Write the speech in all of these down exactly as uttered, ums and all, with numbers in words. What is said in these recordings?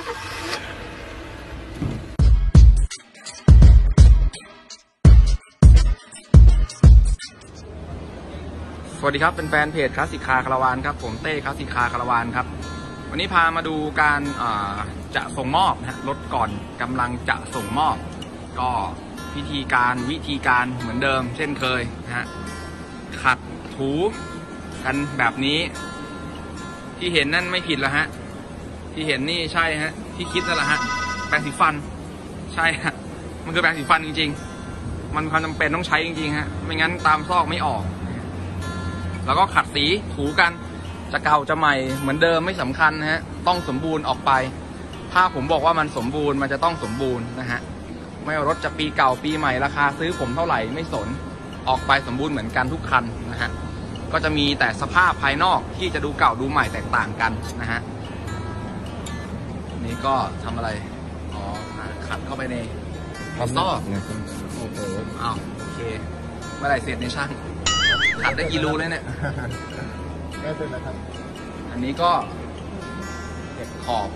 สวัสดีครับเป็นแฟนเพจคลาสสิกคาร์คาราวานครับผมเต้คลาสสิกคาร์คาราวานครับวันนี้พามาดูการจะส่งมอบนะรถก่อนกำลังจะส่งมอบก็พิธีการวิธีการเหมือนเดิมเช่นเคยนะฮะขัดถูกันแบบนี้ที่เห็นนั่นไม่ผิดแล้วฮะที่เห็นนี่ใช่ฮะที่คิดนั่นแหละฮะแปรงสีฟันใช่ฮะมันคือแปรงสีฟันจริงๆมันความจำเป็นต้องใช้จริงๆฮะไม่งั้นตามซอกไม่ออกแล้วก็ขัดสีถูกันจะเก่าจะใหม่เหมือนเดิมไม่สำคัญนะฮะต้องสมบูรณ์ออกไปถ้าผมบอกว่ามันสมบูรณ์มันจะต้องสมบูรณ์นะฮะไม่ว่ารถจะปีเก่าปีใหม่ราคาซื้อผมเท่าไหร่ไม่สนออกไปสมบูรณ์เหมือนกันทุกคันนะฮะก็จะมีแต่สภาพภายนอกที่จะดูเก่าดูใหม่แตกต่างกันนะฮะนี่ก็ทำอะไรอ๋อขัดเข้าไปในคอซอกโอ้โหอ้าวโอเคเมื่อไหร่เสร็จในช่างขัดได้กี่รูเลยเนี่ยได้เสร็จแล้วครับอันนี้ก็เก็บขอบ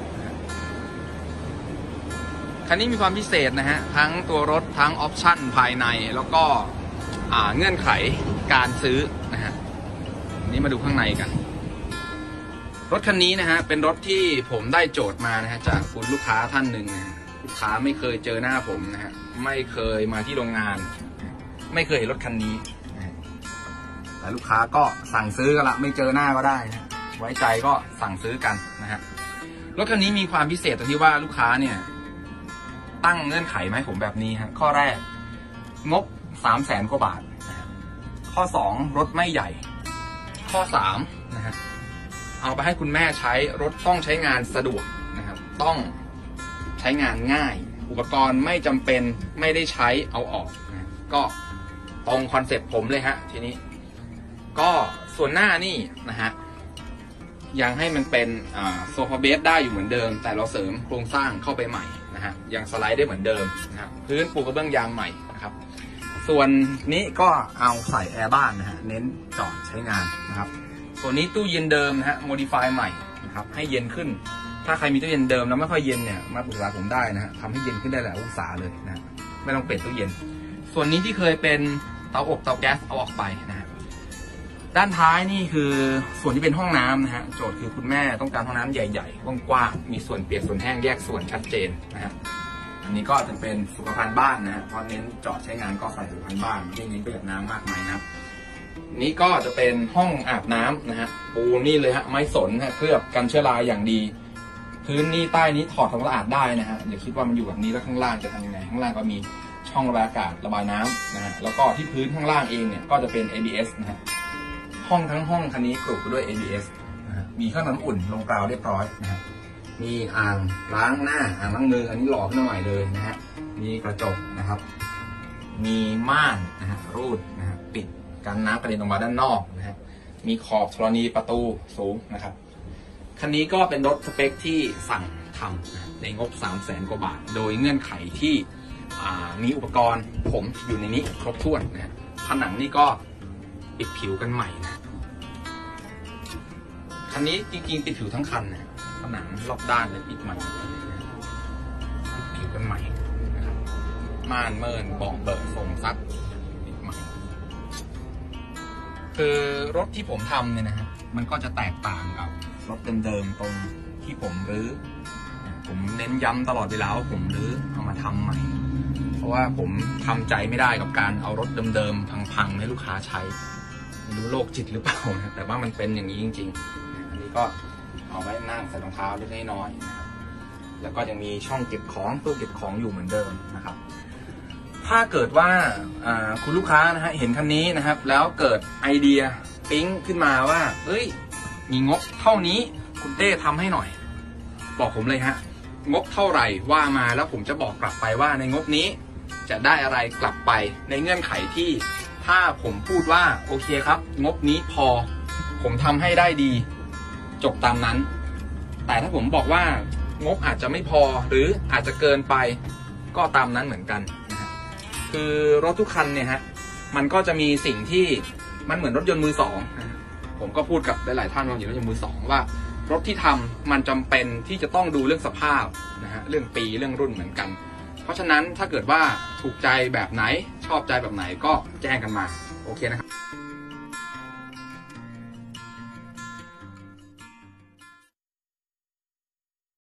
คันนี้มีความพิเศษนะฮะทั้งตัวรถทั้งออปชั่นภายในแล้วก็เงื่อนไขการซื้อนะฮะนี้มาดูข้างในกันรถคันนี้นะฮะเป็นรถที่ผมได้โจทย์มานะฮะจากคุณลูกค้าท่านหนึ่งนะลูกค้าไม่เคยเจอหน้าผมนะฮะไม่เคยมาที่โรงงานไม่เคยเห็นรถคันนี้แต่ลูกค้าก็สั่งซื้อกันละไม่เจอหน้าก็ได้นะไว้ใจก็สั่งซื้อกันนะฮะรถคันนี้มีความพิเศษตรงที่ว่าลูกค้าเนี่ยตั้งเงื่อนไขมาให้ผมแบบนี้ฮะข้อแรกงบสามแสนกว่าบาทนะข้อสองรถไม่ใหญ่ข้อสามนะฮะเอาไปให้คุณแม่ใช้รถต้องใช้งานสะดวกนะครับต้องใช้งานง่ายอุปกรณ์ไม่จำเป็นไม่ได้ใช้เอาออกนะก็ตรงคอนเซ็ปต์ผมเลยฮะทีนี้ก็ส่วนหน้านี่นะฮะยังให้มันเป็นโซฟาเบสได้อยู่เหมือนเดิมแต่เราเสริมโครงสร้างเข้าไปใหม่นะฮะยังสไลด์ได้เหมือนเดิมนะครับพื้นปูกระเบื้องยางใหม่นะครับส่วนนี้ก็เอาใส่แอร์บ้านนะฮะเน้นจอดใช้งานนะครับส่วนนี้ตู้เย็นเดิมนะฮะโมดิฟายใหม่นะครับให้เย็นขึ้นถ้าใครมีตู้เย็นเดิมแล้วไม่ค่อยเย็นเนี่ยมาปรึกษาผมได้นะฮะทำให้เย็นขึ้นได้หลายองศาเลยนะไม่ต้องเปลี่ยนตู้เย็นส่วนนี้ที่เคยเป็นเตาอบเตาแก๊สเอาออกไปนะฮะด้านท้ายนี่คือส่วนที่เป็นห้องน้ำนะฮะโจทย์คือคุณแม่ต้องการห้องน้ำใหญ่ๆกว้างๆมีส่วนเปียกส่วนแห้งแยกส่วนชัดเจนนะฮะอันนี้ก็จะเป็นสุขภัณฑ์บ้านนะฮะเพราะเน้นจอดใช้งานก็ใส่สุขภัณฑ์บ้านไม่เน้นประหยัดน้ำมากมายนะครับนี้ก็จะเป็นห้องอาบน้ำนะฮะปูนี่เลยฮะไม้สนฮะเคลือบกันเชื้อราอย่างดีพื้นนี่ใต้นี้ถอดทำความสะอาดได้นะฮะอย่าคิดว่ามันอยู่แบบนี้แล้วข้างล่างจะทำยังไงข้างล่างก็มีช่องระบายอากาศระบายน้ำนะฮะแล้วก็ที่พื้นข้างล่างเองเนี่ยก็จะเป็น เอ บี เอส นะฮะห้องทั้งห้องคันนี้กรุด้วย เอ บี เอส นะฮะมีเครื่องน้ำอุ่นลงกราวเรียบร้อยนะฮะมีอ่างล้างหน้าอ่างล้างมืออันนี้หล่อขึ้นมาใหม่เลยนะฮะมีกระจกนะครับมีม่านนะฮะรูดนะฮะปิดกันน้ำกระเด็นออกมาด้านนอกนะฮะมีขอบธรณีประตูสูงนะครับคันนี้ก็เป็นรถสเปคที่สั่งทำในงบสามแสนกว่าบาทโดยเงื่อนไขที่มีอุปกรณ์ผมอยู่ในนี้ครบถ้วนนะผนังนี่ก็ปิดผิวกันใหม่นะคันนี้จริงๆปิดผิวทั้งคันนะผนังรอบด้านเลยปิดใหม่ปิดผิวกันใหม่นะครับม่านเมินเบาะเบิร์ส่งซักปิดใหม่คือรถที่ผมทำเนี่ยนะฮะมันก็จะแตกต่างกับรถเดิมๆตรงที่ผมรื้อผมเน้นย้ำตลอดเวลาว่าผมรื้อเอามาทำใหม่เพราะว่าผมทำใจไม่ได้กับการเอารถเดิมๆพังๆให้ลูกค้าใช้ไม่รู้โรคจิตหรือเปล่านะแต่ว่ามันเป็นอย่างนี้จริงๆอันนี้ก็เอาไว้นั่งใส่รองเท้าเล็กน้อยนะครับแล้วก็ยังมีช่องเก็บของตู้เก็บของอยู่เหมือนเดิมนะครับถ้าเกิดว่าคุณลูกค้านะฮะเห็นคันนี้นะครับแล้วเกิดไอเดียปิ๊งขึ้นมาว่าเอ้ยมีงบเท่านี้คุณเต้ทำให้หน่อยบอกผมเลยฮะงบเท่าไหร่ว่ามาแล้วผมจะบอกกลับไปว่าในงบนี้จะได้อะไรกลับไปในเงื่อนไขที่ถ้าผมพูดว่าโอเคครับงบนี้พอผมทำให้ได้ดีจบตามนั้นแต่ถ้าผมบอกว่างบอาจจะไม่พอหรืออาจจะเกินไปก็ตามนั้นเหมือนกันนะฮะคือรถทุกคันเนี่ยฮะมันก็จะมีสิ่งที่มันเหมือนรถยนต์มือสองผมก็พูดกับหลายๆท่านว่าอยู่รถยนต์มือสองว่ารถที่ทำมันจำเป็นที่จะต้องดูเรื่องสภาพนะฮะเรื่องปีเรื่องรุ่นเหมือนกันเพราะฉะนั้นถ้าเกิดว่าถูกใจแบบไหนชอบใจแบบไหนก็แจ้งกันมาโอเคนะครับ